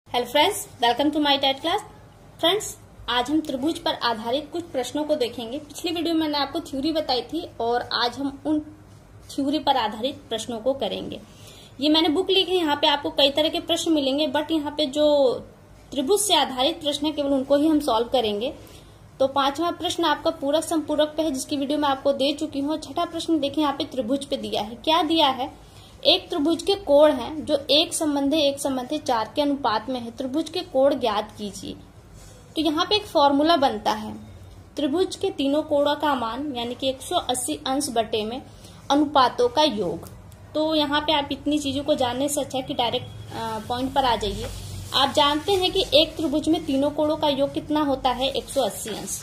Hello friends, welcome to my TET class. Friends, आज हम त्रिभुज पर आधारित कुछ प्रश्नों को देखेंगे। पिछली वीडियो में मैंने आपको थ्योरी बताई थी और आज हम उन थ्योरी पर आधारित प्रश्नों को करेंगे। ये मैंने बुक लिखी है, यहाँ पे आपको कई तरह के प्रश्न मिलेंगे, बट यहाँ पे जो त्रिभुज से आधारित प्रश्न है केवल उनको ही हम सॉल्व करेंगे। तो पांचवा प्रश्न आपका पूरक संपूरक पे है, जिसकी वीडियो मैं आपको दे चुकी हूँ। छठा प्रश्न देखिए, यहाँ पे त्रिभुज पे दिया है। क्या दिया है? एक त्रिभुज के कोण हैं जो एक संबंधी 4 के अनुपात में है। त्रिभुज के कोण ज्ञात कीजिए। तो यहाँ पे एक फॉर्मूला बनता है, त्रिभुज के तीनों कोणों का मान यानी कि 180 अंश बटे में अनुपातों का योग। तो यहाँ पे आप इतनी चीजों को जानने से अच्छा है कि डायरेक्ट पॉइंट पर आ जाइए। आप जानते हैं कि एक त्रिभुज में तीनों कोणों का योग कितना होता है? 180 अंश।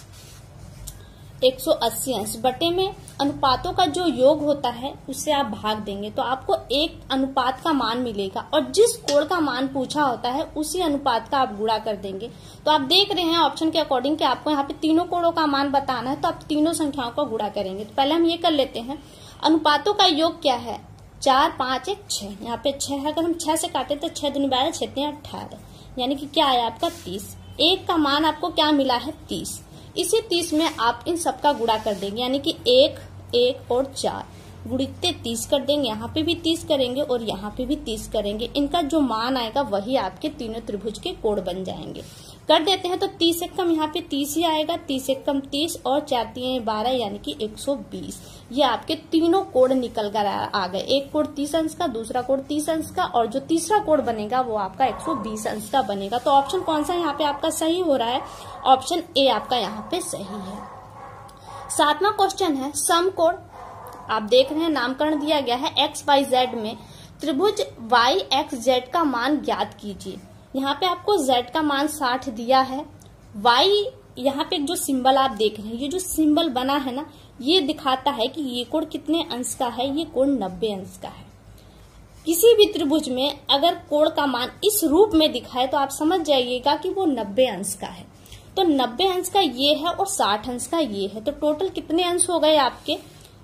180 अंश बटे में अनुपातों का जो योग होता है उससे आप भाग देंगे तो आपको एक अनुपात का मान मिलेगा, और जिस कोण का मान पूछा होता है उसी अनुपात का आप गुणा कर देंगे। तो आप देख रहे हैं ऑप्शन के अकॉर्डिंग कि आपको यहाँ पे तीनों कोणों का मान बताना है, तो आप तीनों संख्याओं का गुणा करेंगे। तो पहले हम ये कर लेते हैं, अनुपातों का योग क्या है? 4, 5, 1, 6। यहाँ पे 6 है, अगर हम 6 से काटे तो 6 दूनी 12, 6 3 18, यानी कि क्या आया आपका 30। एक का मान आपको क्या मिला है? 30। इसी 30 में आप इन सबका गुणा कर देंगे, यानी कि 1, 1 और 4 गुणित 30 कर देंगे। यहाँ पे भी 30 करेंगे और यहाँ पे भी 30 करेंगे। इनका जो मान आएगा वही आपके तीनों त्रिभुज के कोण बन जाएंगे। कर देते हैं तो 30 एक कम यहाँ पे 30 ही आएगा। 30 एक कम 30 और 4 3 12, यानी कि 120। ये आपके तीनों कोण निकल कर आ गए। एक कोण 30 अंश का, दूसरा कोण 30 अंश का, और जो तीसरा कोण बनेगा वो आपका 120 अंश का बनेगा। तो ऑप्शन कौन सा यहाँ पे आपका सही हो रहा है? ऑप्शन ए आपका यहाँ पे सही है। 7वां क्वेश्चन है समकोण। आप देख रहे हैं नामकरण दिया गया है XYZ में त्रिभुज YXZ का मान ज्ञात कीजिए। यहाँ पे आपको Z का मान 60 दिया है। Y यहाँ पे जो सिंबल आप देख रहे हैं, ये जो सिंबल बना है ना, ये दिखाता है कि ये कोण कितने अंश का है? ये कोण 90 अंश का है। किसी भी त्रिभुज में अगर कोण का मान इस रूप में दिखाए तो आप समझ जाइएगा कि वो 90 अंश का है। तो 90 अंश का ये है और 60 अंश का ये है, तो टोटल कितने अंश हो गए आपके?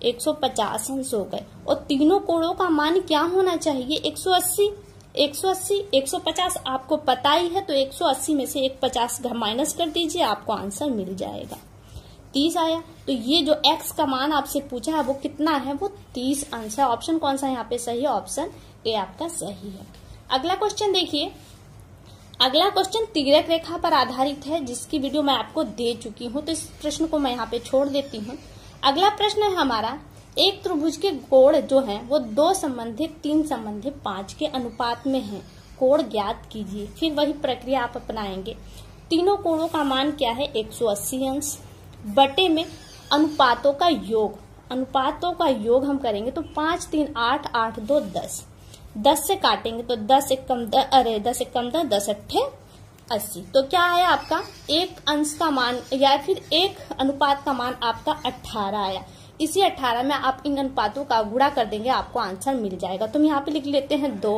150 अंश हो गए। और तीनों कोणों का मान क्या होना चाहिए? 180, 180, 150 आपको पता ही है, तो 180 में से 150 माइनस कर दीजिए, आपको आंसर मिल जाएगा। 30 आया। तो ये जो x का मान आपसे पूछा है वो कितना है? वो 30 अंश है। ऑप्शन कौन सा यहाँ पे सही है? ऑप्शन ए आपका सही है। अगला क्वेश्चन देखिए। अगला क्वेश्चन तिर्यक रेखा पर आधारित है, जिसकी वीडियो मैं आपको दे चुकी हूँ, तो इस प्रश्न को मैं यहाँ पे छोड़ देती हूँ। अगला प्रश्न है हमारा, एक त्रिभुज के कोण जो है वो 2 संबंधित 3 संबंधित 5 के अनुपात में है। कोण ज्ञात कीजिए। फिर वही प्रक्रिया आप अपनाएंगे। तीनों कोणों का मान क्या है? 180 अंश बटे में अनुपातों का योग। अनुपातों का योग हम करेंगे तो 5 3 8 8 2 10। 10 से काटेंगे तो 10 एक कम 10, 10 एक कम 10, 10 अट्ठे 80। तो क्या आया आपका? एक अंश का मान या फिर एक अनुपात का मान आपका 18 आया। इसी 18 में आप इन अनुपातों का गुणा कर देंगे, आपको आंसर मिल जाएगा। तो हम यहाँ पे लिख लेते हैं 2,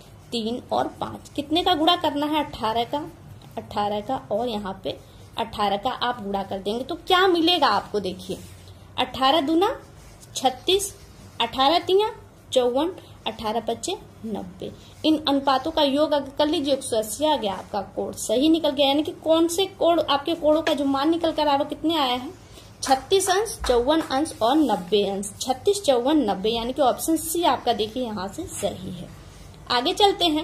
3 और 5। कितने का गुणा करना है? 18 का, 18 का, और यहाँ पे 18 का आप गुणा कर देंगे तो क्या मिलेगा आपको? देखिए, 18 दूना 36, 18 तिया 54, 18 पच्चे 90। इन अनुपातों का योग अगर कर लीजिए 180 आ गया, आपका कोण सही निकल गया। यानी कि कौन से कोण आपके कोणों का जो मान निकल कर आ रहा है कितने आया है? 36 अंश, 54 अंश और 90 अंश। 36, 54, 90, यानी कि ऑप्शन सी आपका देखिए यहाँ से सही है। आगे चलते हैं।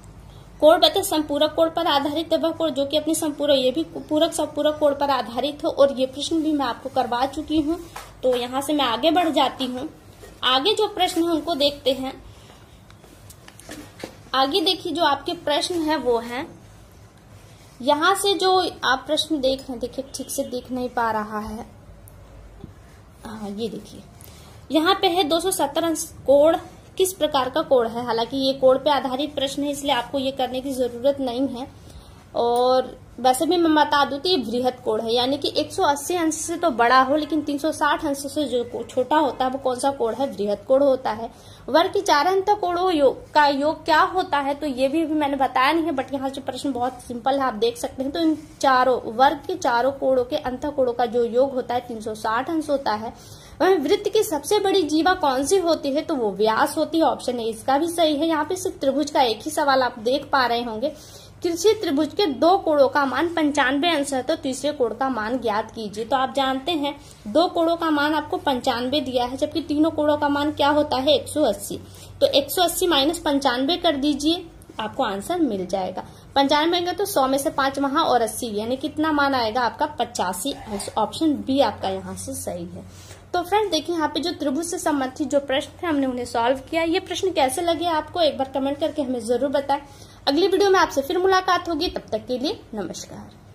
कोण बता संपूरक कोण पर आधारित है वह कोण जो कि अपनी संपूरक, ये भी पूरक संपूरक कोण पर आधारित हो, और ये प्रश्न भी मैं आपको करवा चुकी हूँ। तो यहाँ से मैं आगे बढ़ जाती हूँ। आगे जो प्रश्न है उनको देखते हैं। आगे देखिए, जो आपके प्रश्न है वो है, यहाँ से जो आप प्रश्न देख रहे हैं, देखिए ठीक से दिख नहीं पा रहा है। हाँ, ये देखिए यहाँ पे है 270 अंश। कोण किस प्रकार का कोण है? हालांकि ये कोण पे आधारित प्रश्न है, इसलिए आपको ये करने की जरूरत नहीं है। और वैसे भी मैं बता दूं तो ये बृहत कोण है, यानी कि 180 अंश से तो बड़ा हो, लेकिन 360 अंश से जो छोटा होता है वो कौन सा कोण है? बृहत कोण होता है। वर्ग की 4 अंत कोणों का योग क्या होता है? तो ये भी मैंने बताया नहीं है, बट यहाँ से प्रश्न बहुत सिंपल है, आप देख सकते हैं। तो इन चारों वर्ग के चारों कोणों के अंत कोणों का जो योग होता है 360 अंश होता है। वह वृत्त की सबसे बड़ी जीवा कौन सी होती है? तो वो व्यास होती है। ऑप्शन ए इसका भी सही है। यहाँ पे सिर्फ त्रिभुज का एक ही सवाल आप देख पा रहे होंगे किसी त्रिभुज के 2 कोणों का मान 95 अंश है तो तीसरे कोण का मान ज्ञात कीजिए। तो आप जानते हैं 2 कोणों का मान आपको 95 दिया है, जबकि तीनों कोणों का मान क्या होता है 180। तो 180 माइनस 95 कर दीजिए, आपको आंसर मिल जाएगा। 95 का तो 100 में से 5 वहां और 80 यानी कितना मान आएगा आपका 85 अंश। ऑप्शन बी आपका यहाँ से सही है। तो फ्रेंड्स देखिए यहाँ पे जो त्रिभुज से संबंधित जो प्रश्न थे हमने उन्हें सॉल्व किया। ये प्रश्न कैसे लगे आपको एक बार कमेंट करके हमें जरूर बताएं। अगली वीडियो में आपसे फिर मुलाकात होगी, तब तक के लिए नमस्कार।